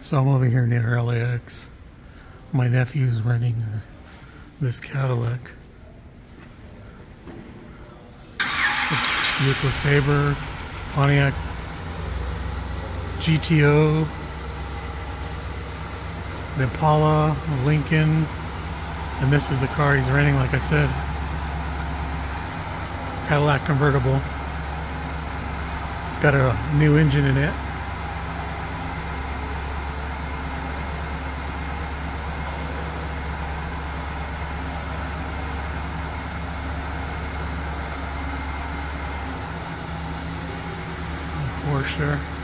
So I'm over here near LAX. My nephew's renting this Cadillac. Buick LeSabre, Pontiac GTO, the Impala, Lincoln, and this is the car he's renting, like I said. Cadillac convertible. It's got a new engine in it. Porsche.